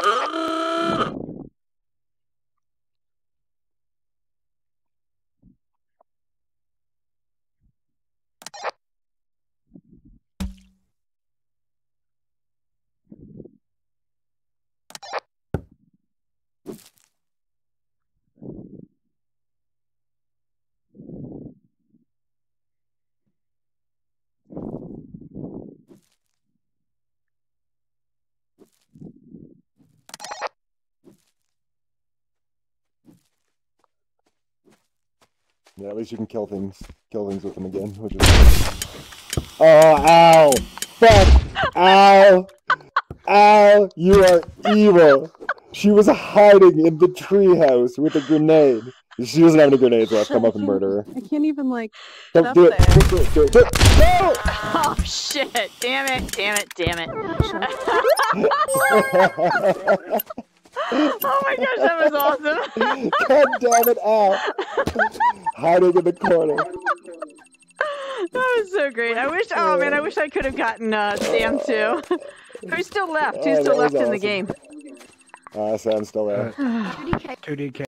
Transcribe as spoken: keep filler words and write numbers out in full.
Yeah, at least you can kill things, kill things with them again, which is. Oh, ow! Fuck! Ow! Ow! You are evil. She was hiding in the treehouse with a grenade. She doesn't have any grenades left. Come up and murder her. I can't even like. Don't do it. Do it. Do it. Do it. Do it. No! Oh shit! Damn it! Damn it! Damn it! Oh my gosh, that was awesome! God damn it, ow! Hiding in the corner. That was so great. I wish. Oh man, I wish I could have gotten uh, Sam too. Who's still left? Who's Oh, still left awesome. in the game? Uh, Sam's still there. two D K.